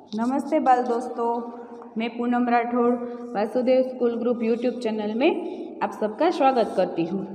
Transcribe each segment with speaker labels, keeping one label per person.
Speaker 1: नमस्ते बाल दोस्तों, मैं Poonam Rathore Vasudev school group YouTube channel में आप सबका स्वागत करती हूँ।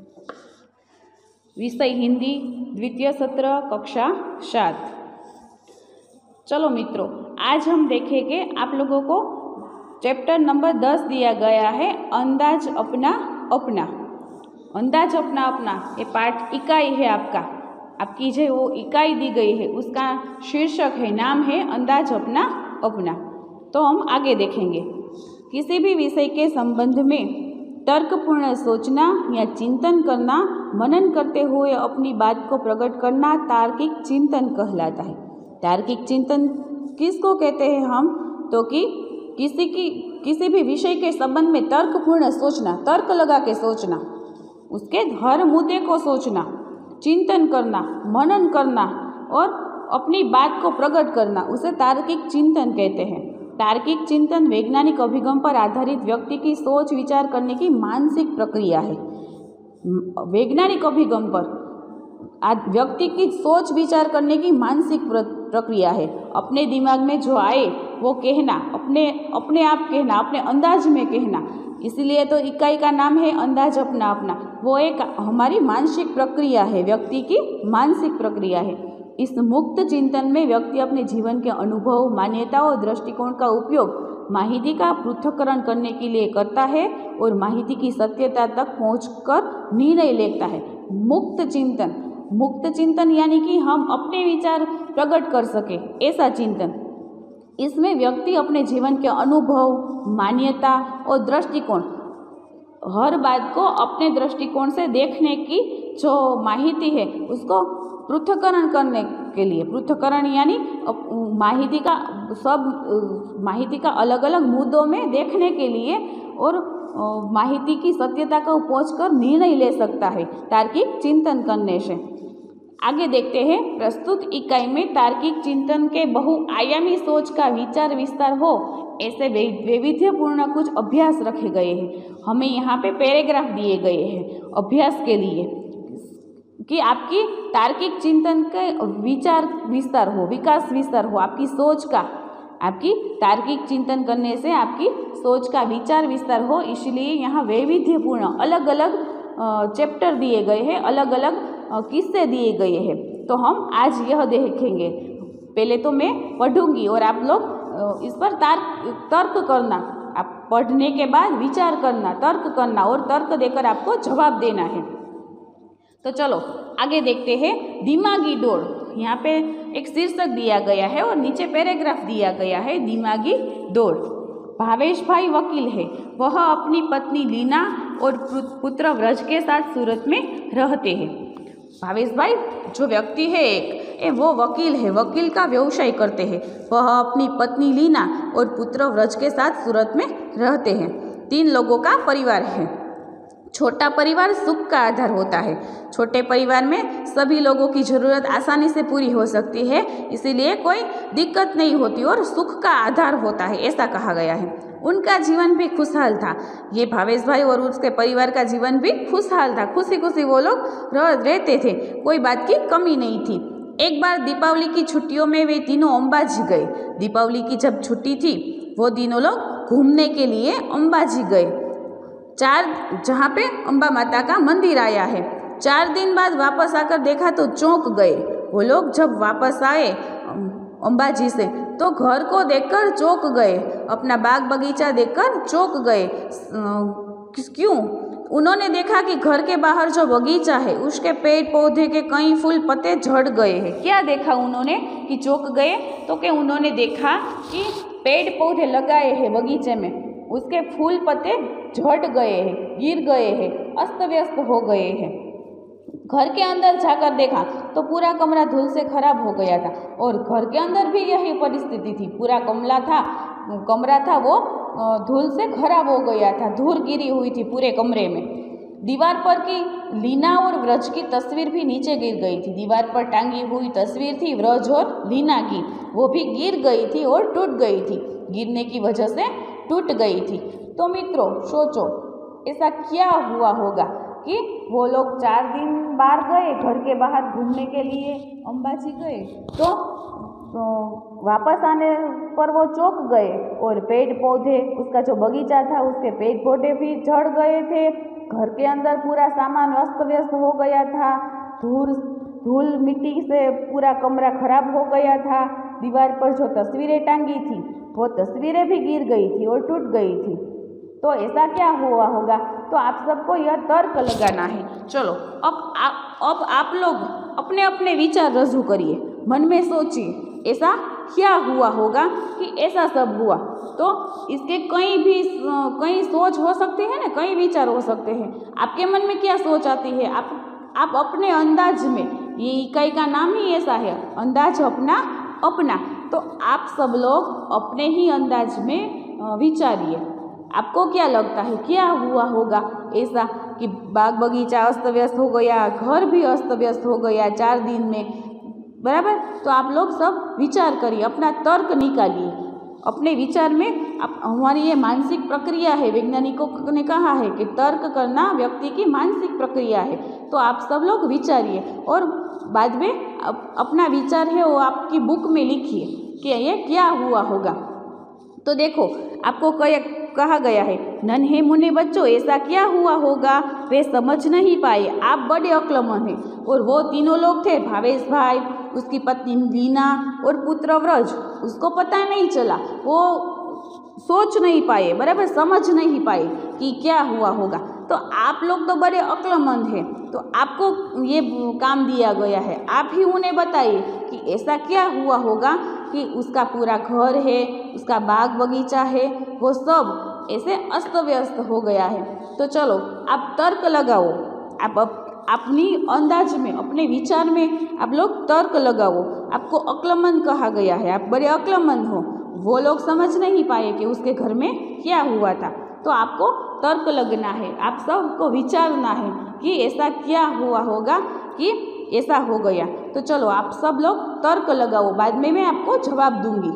Speaker 1: विषय हिंदी, द्वितीय सत्र, कक्षा 7। चलो मित्रों, आज हम देखेंगे आप लोगों को चैप्टर नंबर 10 दिया गया है, अंदाज अपना अपना। अंदाज अपना अपना ये पाठ इकाई है आपकी जो वो इकाई दी गई है उसका शीर्षक है, नाम है अंदाज अपना अपना। तो हम आगे देखेंगे। किसी भी विषय के संबंध में तर्कपूर्ण सोचना या चिंतन करना, मनन करते हुए अपनी बात को प्रकट करना तार्किक चिंतन कहलाता है। तार्किक चिंतन किसको कहते हैं हम? तो कि किसी भी विषय के संबंध में तर्कपूर्ण सोचना, तर्क लगा के सोचना, उसके हर मुद्दे को सोचना, चिंतन करना, मनन करना और अपनी बात को प्रकट करना, उसे तार्किक चिंतन कहते हैं। तार्किक चिंतन वैज्ञानिक अभिगम पर आधारित व्यक्ति की सोच विचार करने की मानसिक प्रक्रिया है। वैज्ञानिक अभिगम पर व्यक्ति की सोच विचार करने की मानसिक प्रक्रिया है। अपने दिमाग में जो आए वो कहना, अपने आप कहना, अपने अंदाज में कहना। इसीलिए तो इकाई का नाम है अंदाज अपना अपना। वो एक हमारी मानसिक प्रक्रिया है, व्यक्ति की मानसिक प्रक्रिया है। इस मुक्त चिंतन में व्यक्ति अपने जीवन के अनुभव, मान्यताओं और दृष्टिकोण का उपयोग माहिती का पृथक्करण करने के लिए करता है और माहिती की सत्यता तक पहुंचकर निर्णय लेता है। मुक्त चिंतन यानी कि हम अपने विचार प्रकट कर सके, ऐसा चिंतन। इसमें व्यक्ति अपने जीवन के अनुभव, मान्यता और दृष्टिकोण, हर बात को अपने दृष्टिकोण से देखने की जो माहिती है उसको पृथक्करण करने के लिए, पृथक्करण यानी माहिती का अलग अलग मुद्दों में देखने के लिए और माहिती की सत्यता को पहुंचकर निर्णय ले सकता है तार्किक चिंतन करने से। आगे देखते हैं। प्रस्तुत इकाई में तार्किक चिंतन के बहुआयामी सोच का विचार विस्तार हो ऐसे वैविध्यपूर्ण कुछ अभ्यास रखे गए हैं। हमें यहाँ पे पैराग्राफ दिए गए हैं अभ्यास के लिए कि आपकी तार्किक चिंतन के विचार विस्तार हो, विकास विस्तार हो, आपकी सोच का, आपकी तार्किक चिंतन करने से आपकी सोच का विचार विस्तार हो। इसलिए यहाँ वैविध्यपूर्ण अलग अलग चैप्टर दिए गए हैं, अलग अलग किस्से दिए गए हैं। तो हम आज यह देखेंगे। पहले तो मैं पढ़ूंगी और आप लोग इस पर तर्क करना। आप पढ़ने के बाद विचार करना, तर्क करना और तर्क देकर आपको जवाब देना है। तो चलो आगे देखते हैं। दिमागी दौड़, यहाँ पे एक शीर्षक दिया गया है और नीचे पैराग्राफ दिया गया है, दिमागी दौड़। भावेश भाई वकील है। वह अपनी पत्नी लीना और पुत्र व्रज के साथ सूरत में रहते हैं। भावेश भाई जो व्यक्ति है वो वकील है, वकील का व्यवसाय करते हैं। वह अपनी पत्नी लीना और पुत्र व्रज के साथ सूरत में रहते हैं। 3 लोगों का परिवार है। छोटा परिवार सुख का आधार होता है। छोटे परिवार में सभी लोगों की जरूरत आसानी से पूरी हो सकती है, इसीलिए कोई दिक्कत नहीं होती और सुख का आधार होता है, ऐसा कहा गया है। उनका जीवन भी खुशहाल था। ये भावेश भाई और उसके परिवार का जीवन भी खुशहाल था। खुशी खुशी वो लोग रहते थे, कोई बात की कमी नहीं थी। एक बार दीपावली की छुट्टियों में वे तीनों अंबाजी गए। दीपावली की जब छुट्टी थी वो तीनों लोग घूमने के लिए अंबाजी गए, जहाँ पे अम्बा माता का मंदिर आया है। 4 दिन बाद वापस आकर देखा तो चौंक गए। वो लोग जब वापस आए अंबाजी से तो घर को देखकर चौंक गए, अपना बाग बगीचा देखकर चौंक गए। क्यों? उन्होंने देखा कि घर के बाहर जो बगीचा है उसके पेड़ पौधे के कई फूल पत्ते झड़ गए हैं। क्या देखा उन्होंने कि चौंक गए? तो कि उन्होंने देखा कि पेड़ पौधे लगाए हैं बगीचे में, उसके फूल पत्ते झड़ गए हैं, गिर गए हैं, अस्त व्यस्त हो गए हैं। घर के अंदर जाकर देखा तो पूरा कमरा धूल से खराब हो गया था और घर के अंदर भी यही परिस्थिति थी। पूरा कमरा था वो धूल से खराब हो गया था, धूल गिरी हुई थी पूरे कमरे में। दीवार पर की लीना और व्रज की तस्वीर भी नीचे गिर गई थी। दीवार पर टांगी हुई तस्वीर थी व्रज और लीना की, वो भी गिर गई थी और टूट गई थी, गिरने की वजह से टूट गई थी। तो मित्रों सोचो ऐसा क्या हुआ होगा कि वो लोग 4 दिन बाहर गए, घर के बाहर घूमने के लिए अंबाजी गए, तो वापस आने पर वो चौंक गए और पेड़ पौधे, उसका जो बगीचा था उसके पेड़ पौधे भी झड़ गए थे। घर के अंदर पूरा सामान अस्त व्यस्त हो गया था। धूल मिट्टी से पूरा कमरा खराब हो गया था। दीवार पर जो तस्वीरें टांगी थी वो तस्वीरें भी गिर गई थी और टूट गई थी। तो ऐसा क्या हुआ होगा? तो आप सबको यह तर्क लगाना है। चलो अब आप लोग अपने अपने विचार रजू करिए, मन में सोचिए ऐसा क्या हुआ होगा कि ऐसा सब हुआ। तो इसके कई सोच हो सकते हैं ना, कई विचार हो सकते हैं। आपके मन में क्या सोच आती है? आप अपने अंदाज में, ये इकाई का नाम ही ऐसा है, अंदाज अपना। तो आप सब लोग अपने ही अंदाज में विचारिए। आपको क्या लगता है क्या हुआ होगा ऐसा कि बाग बगीचा अस्त व्यस्त हो गया, घर भी अस्त व्यस्त हो गया 4 दिन में, बराबर? तो आप लोग सब विचार करिए, अपना तर्क निकालिए। अपने विचार में हमारी ये मानसिक प्रक्रिया है। वैज्ञानिकों ने कहा है कि तर्क करना व्यक्ति की मानसिक प्रक्रिया है। तो आप सब लोग विचारिए और बाद में अपना विचार है वो आपकी बुक में लिखिए कि ये क्या हुआ होगा। तो देखो, आपको कहा गया है, नन्हे मुन्ने बच्चों ऐसा क्या हुआ होगा, वे समझ नहीं पाए, आप बड़े अक्लमंद हैं। और वो तीनों लोग थे, भावेश भाई, उसकी पत्नी लीना और पुत्र व्रज। उसको पता नहीं चला, वो सोच नहीं पाए, बराबर, समझ नहीं पाए कि क्या हुआ होगा। तो आप लोग तो बड़े अक्लमंद हैं, तो आपको ये काम दिया गया है। आप ही उन्हें बताइए कि ऐसा क्या हुआ होगा कि उसका पूरा घर है, उसका बाग बगीचा है, वो सब ऐसे अस्त व्यस्त हो गया है। तो चलो आप तर्क लगाओ, आप अपनी अंदाज में, अपने विचार में आप लोग तर्क लगाओ। आपको अक्लमंद कहा गया है, आप बड़े अक्लमंद हो। वो लोग समझ नहीं पाए कि उसके घर में क्या हुआ था। तो आपको तर्क लगना है, आप सबको विचारना है कि ऐसा क्या हुआ होगा कि ऐसा हो गया। तो चलो आप सब लोग तर्क लगाओ, बाद में मैं आपको जवाब दूंगी।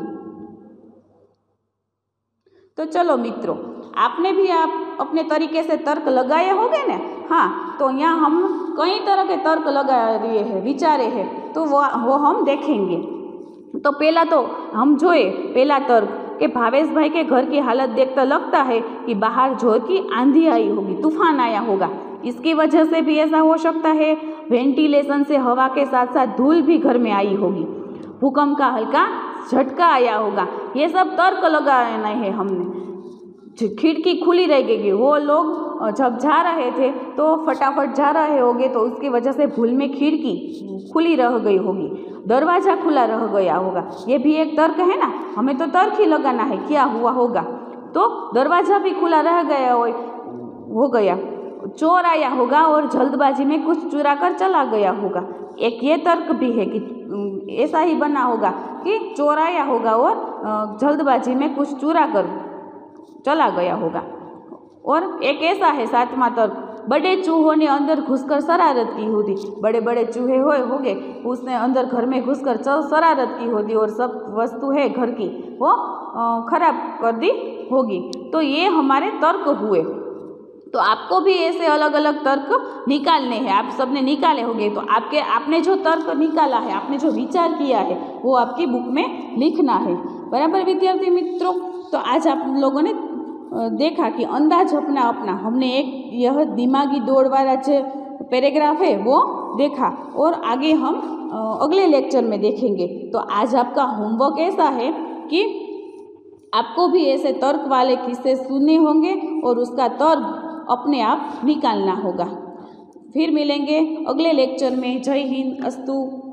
Speaker 1: तो चलो मित्रों, आपने भी आप अपने तरीके से तर्क लगाए होंगे ना। हाँ, तो यहाँ हम कई तरह के तर्क लगा रहे हैं, विचारे हैं, तो वो हम देखेंगे। तो पहला तो हम जोए पहला तर्क कि भावेश भाई के घर की हालत देखकर लगता है कि बाहर जोर की आंधी आई होगी, तूफान आया होगा। इसकी वजह से भी ऐसा हो सकता है, वेंटिलेशन से हवा के साथ साथ धूल भी घर में आई होगी, भूकंप का हल्का झटका आया होगा। ये सब तर्क लगाना है हमने। खिड़की खुली रहेगी, वो लोग जब जा रहे थे तो फटाफट जा रहे होंगे, तो उसकी वजह से भूल में खिड़की खुली रह गई होगी, दरवाज़ा खुला रह गया होगा। ये भी एक तर्क है ना, हमें तो तर्क ही लगाना है क्या हुआ होगा। तो दरवाज़ा भी खुला रह गया हो गया, चोर आया होगा और जल्दबाजी में कुछ चुरा कर चला गया होगा। एक ये तर्क भी है कि ऐसा ही बना होगा कि चोर आया होगा और जल्दबाजी में कुछ चुरा कर चला गया होगा। और एक ऐसा है 7वां तर्क, बड़े चूहों ने अंदर घुसकर शरारत की होगी। बड़े बड़े चूहे होंगे, उसने अंदर घर में घुसकर शरारत की होगी और सब वस्तु है घर की वो खराब कर दी होगी। तो ये हमारे तर्क हुए। तो आपको भी ऐसे अलग अलग तर्क निकालने हैं, आप सबने निकाले होंगे। तो आपने जो तर्क निकाला है, आपने जो विचार किया है, वो आपकी बुक में लिखना है, बराबर विद्यार्थी मित्रों। तो आज आप लोगों ने देखा कि अंदाज अपना हमने एक यह दिमागी दौड़ वाला जो पैराग्राफ है वो देखा, और आगे हम अगले लेक्चर में देखेंगे। तो आज आपका होमवर्क ऐसा है कि आपको भी ऐसे तर्क वाले किस्से सुनने होंगे और उसका तर्क अपने आप निकालना होगा। फिर मिलेंगे अगले लेक्चर में। जय हिंद, अस्तु।